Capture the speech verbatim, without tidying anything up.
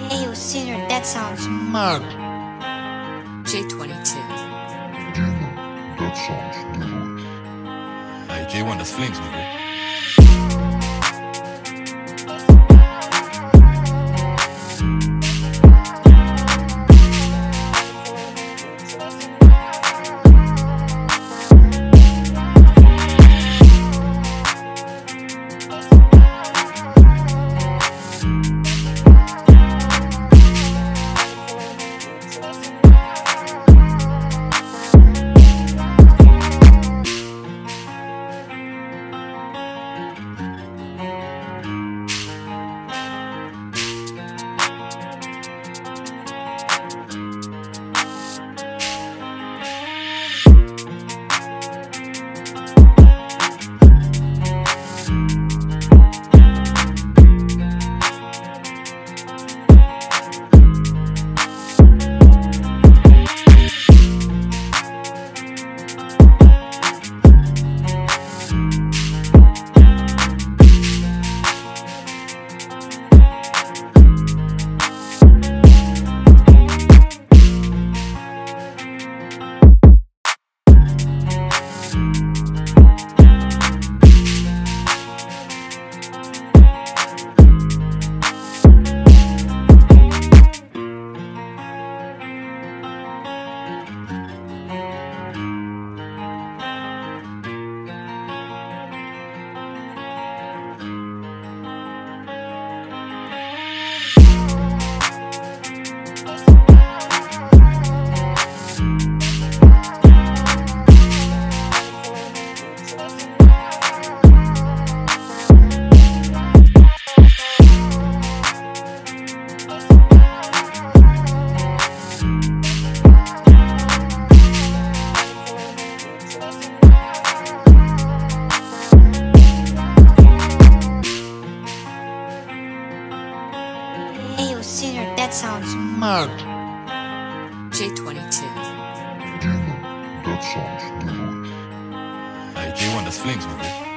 Hey, yo, sinner, that sounds mad. J twenty-two. Digga, that sounds good. Hey, J one, das flings, nigga. Hey, yo, sinner, that sounds mad. J twenty-two. Digga, that sounds good. Hey, J one, das flings, nigga.